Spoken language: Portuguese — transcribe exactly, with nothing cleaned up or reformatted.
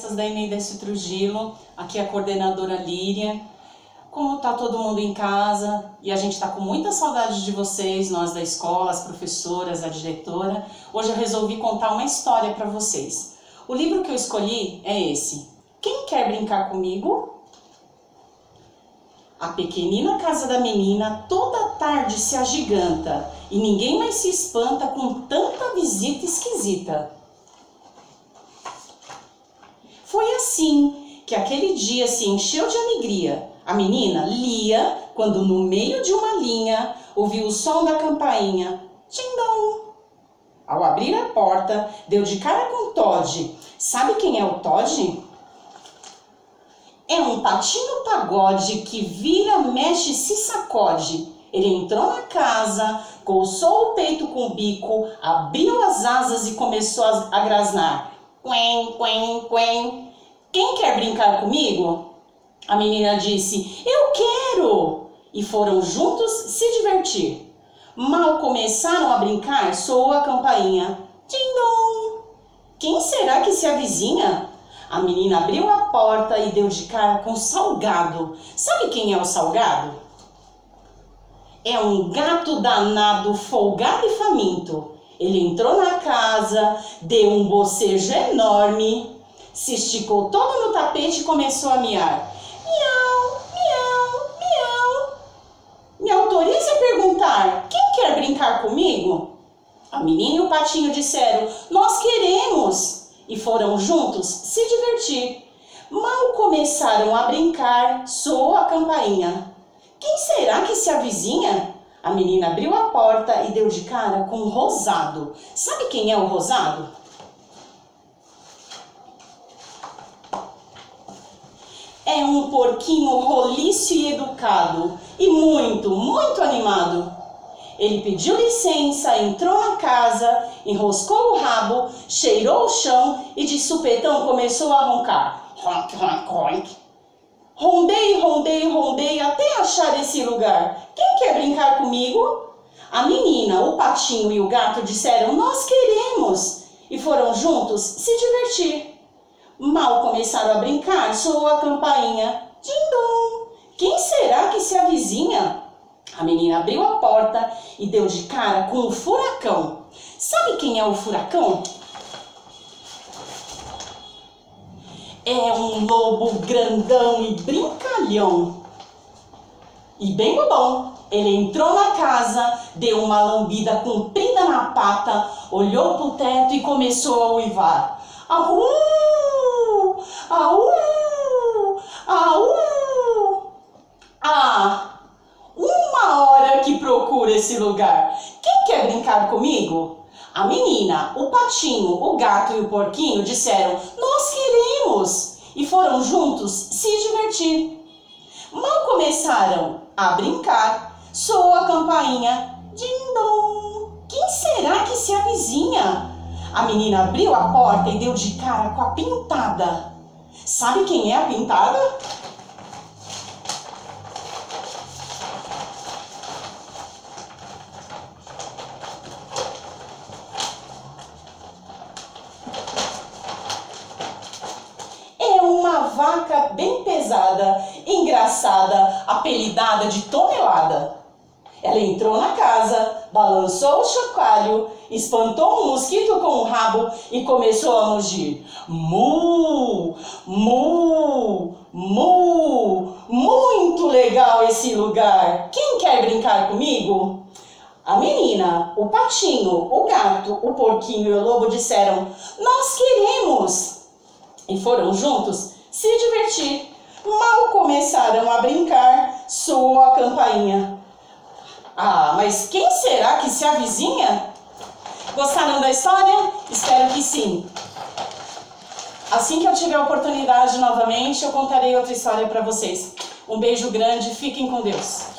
Crianças da Enem Décio Trujillo, aqui é a coordenadora Líria. Como tá todo mundo em casa e a gente tá com muita saudade de vocês, nós da escola, as professoras, a diretora, hoje eu resolvi contar uma história para vocês. O livro que eu escolhi é esse. Quem quer brincar comigo? A pequenina casa da menina toda tarde se agiganta e ninguém mais se espanta com tanta visita esquisita. Foi assim que aquele dia se encheu de alegria. A menina Lia, quando no meio de uma linha ouviu o som da campainha. Tim-dom! Ao abrir a porta, deu de cara com Todd. Sabe quem é o Todd? É um patinho pagode que vira, mexe e se sacode. Ele entrou na casa, coçou o peito com o bico, abriu as asas e começou a grasnar. Quen, quen, quen. Quem quer brincar comigo? A menina disse, eu quero! E foram juntos se divertir. Mal começaram a brincar, soou a campainha. Tim-dom! Quem será que se avizinha? A menina abriu a porta e deu de cara com Salgado. Sabe quem é o Salgado? É um gato danado, folgado e faminto. Ele entrou na casa, deu um bocejo enorme, se esticou todo no tapete e começou a miar. Miau, miau, miau. Me autorize a perguntar, quem quer brincar comigo? A menina e o patinho disseram, nós queremos. E foram juntos se divertir. Mal começaram a brincar, soou a campainha. Quem será que se avizinha? A menina abriu a porta e deu de cara com o Rosado. Sabe quem é o Rosado? É um porquinho roliço e educado e muito, muito animado. Ele pediu licença, entrou na casa, enroscou o rabo, cheirou o chão e de supetão começou a roncar. Ronk, ronk, ronk. Rondei, rondei, rondei até achar esse lugar. Quem quer brincar comigo? A menina, o patinho e o gato disseram, nós queremos. E foram juntos se divertir. Mal começaram a brincar, soou a campainha. Tim-dom! Quem será que se avizinha? A menina abriu a porta e deu de cara com o Furacão. Sabe quem é o Furacão? É um lobo grandão e brincalhão. E bem bobão. Ele entrou na casa, deu uma lambida comprida na pata, olhou pro teto e começou a uivar. Au! Au! Au! Ah! Uma hora que procura esse lugar. Quem quer brincar comigo? A menina, o patinho, o gato e o porquinho disseram, nós queremos! E foram juntos se divertir. Mal começaram a brincar, soou a campainha. Din-dom! Quem será que se avizinha? A menina abriu a porta e deu de cara com a Pintada. Sabe quem é a Pintada? Uma vaca bem pesada, engraçada, apelidada de Tonelada. Ela entrou na casa, balançou o chocalho, espantou um mosquito com o rabo e começou a mugir. Mu, mu, mu, muito legal esse lugar. Quem quer brincar comigo? A menina, o patinho, o gato, o porquinho e o lobo disseram, nós queremos! E foram juntos se divertir. Mal começaram a brincar, soou a campainha. Ah, mas quem será que se avizinha? Gostaram da história? Espero que sim. Assim que eu tiver a oportunidade novamente, eu contarei outra história para vocês. Um beijo grande, fiquem com Deus.